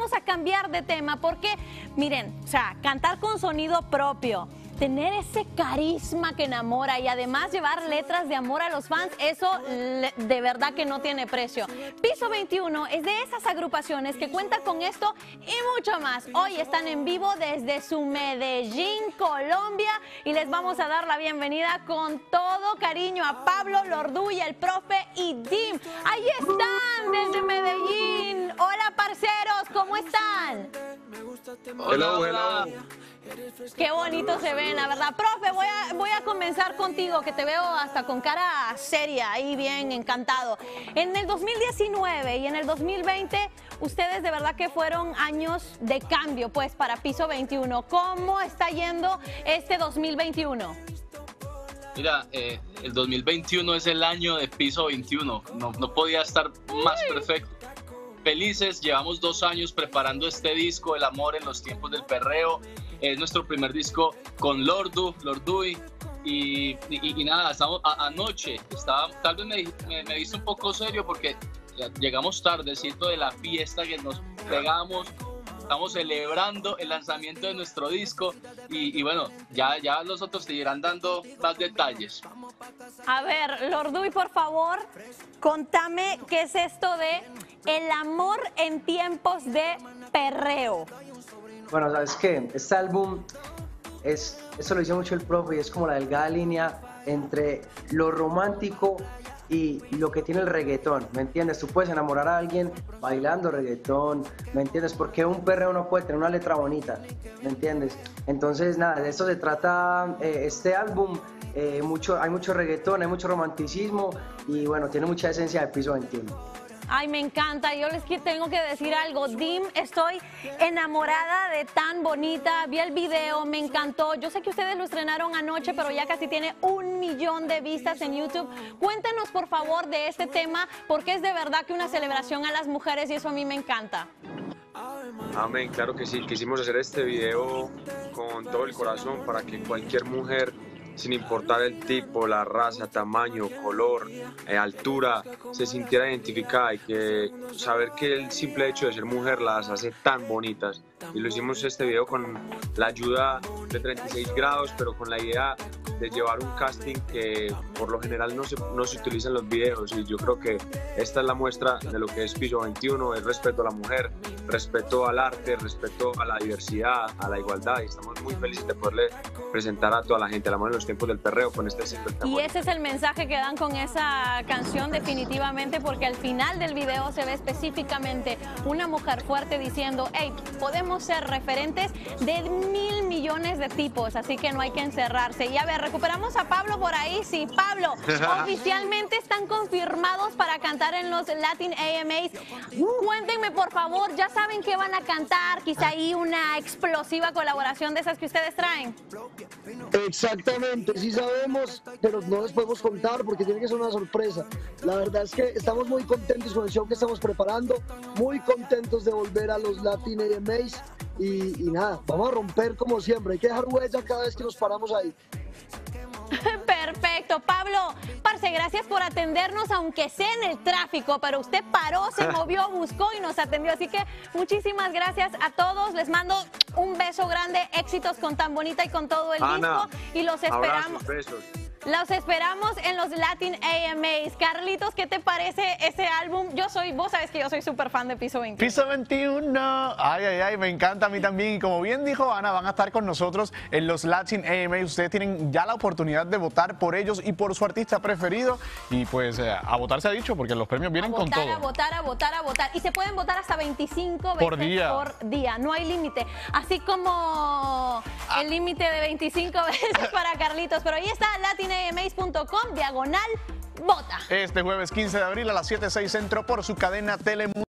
vamos a cambiar de tema porque, miren, o sea, cantar con sonido propio, tener ese carisma que enamora y además llevar letras de amor a los fans, eso de verdad que no tiene precio. Piso 21 es de esas agrupaciones que cuentan con esto y mucho más. Hoy están en vivo desde su Medellín, Colombia, y les vamos a dar la bienvenida con todo cariño a Pablo, Lordu, el Profe y Dim. Ahí están desde Medellín. Hola, parceros, ¿cómo están? Hello, hello. Qué bonito se ven, la verdad. Profe, voy a comenzar contigo, que te veo hasta con cara seria, ahí bien encantado. En el 2019 y en el 2020, ustedes de verdad que fueron años de cambio, pues, para Piso 21. ¿Cómo está yendo este 2021? Mira, el 2021 es el año de Piso 21. No podía estar más perfecto. Felices, llevamos 2 años preparando este disco, El amor en los tiempos del perreo. Es nuestro primer disco con Lordu y nada, estamos anoche, tal vez me viste un poco serio porque llegamos tardecito de la fiesta que nos pegamos. Estamos celebrando el lanzamiento de nuestro disco y bueno, ya los otros te irán dando más detalles. A ver, Lordu, por favor, contame qué es esto de El amor en tiempos de perreo. Bueno, ¿sabes qué? Este álbum, eso lo hizo mucho el Profe y es como la delgada línea entre lo romántico y lo que tiene el reggaetón, ¿me entiendes? Tú puedes enamorar a alguien bailando reggaetón, ¿me entiendes? Porque un perreo no puede tener una letra bonita, ¿me entiendes? Entonces, nada, de eso se trata este álbum. Hay mucho reggaetón, hay mucho romanticismo y bueno, tiene mucha esencia de Piso 21. Ay, me encanta. Yo les tengo que decir algo. Dim, estoy enamorada de Tan Bonita. Vi el video, me encantó. Yo sé que ustedes lo estrenaron anoche, pero ya casi tiene 1 millón de vistas en YouTube. Cuéntanos, por favor, de este tema, porque es de verdad que una celebración a las mujeres y eso a mí me encanta. Amén, claro que sí. Quisimos hacer este video con todo el corazón para que cualquier mujer, sin importar el tipo, la raza, tamaño, color, altura, se sintiera identificada y que saber que el simple hecho de ser mujer las hace tan bonitas. Y lo hicimos este video con la ayuda de 36 grados, pero con la idea de llevar un casting que por lo general no se utiliza en los videos, y yo creo que esta es la muestra de lo que es Piso 21, es respeto a la mujer, respeto al arte, respeto a la diversidad, a la igualdad, y estamos muy felices de poderle presentar a toda la gente El amor en los tiempos del perreo con este single. Y ese es el mensaje que dan con esa canción definitivamente, porque al final del video se ve específicamente una mujer fuerte diciendo, hey, podemos ser referentes de 1.000 millones de tipos, así que no hay que encerrarse. Y a ver, recuperamos a Pablo por ahí. Sí, Pablo, oficialmente están confirmados para cantar en los Latin AMAs. Cuéntenme, por favor, ¿ya saben qué van a cantar? Quizá ahí una explosiva colaboración de esas que ustedes traen. Exactamente, sí sabemos, pero no les podemos contar porque tiene que ser una sorpresa. La verdad es que estamos muy contentos con el show que estamos preparando, muy contentos de volver a los Latin AMAs y nada, vamos a romper como siempre, hay que dejar huella cada vez que nos paramos ahí. Perfecto, Pablo, parce, gracias por atendernos, aunque sea en el tráfico, pero usted paró, se movió, buscó y nos atendió, así que muchísimas gracias a todos, les mando un beso grande, éxitos con Tan Bonita y con todo el disco, y los esperamos. Abrazos, besos. Los esperamos en los Latin AMAs. Carlitos, ¿qué te parece ese álbum? Vos sabes que yo soy súper fan de Piso 21. Piso 21, ay, me encanta a mí también. Y como bien dijo Ana, van a estar con nosotros en los Latin AMAs. Ustedes tienen ya la oportunidad de votar por ellos y por su artista preferido. Y pues a votar se ha dicho, porque los premios vienen con todo. A votar. Y se pueden votar hasta 25 veces por día. No hay límite. Así como el límite de 25 veces para Carlitos. Pero ahí está, latinamas.com/vota. Este jueves 15 de abril a las 7:06 Centro por su cadena Telemundo.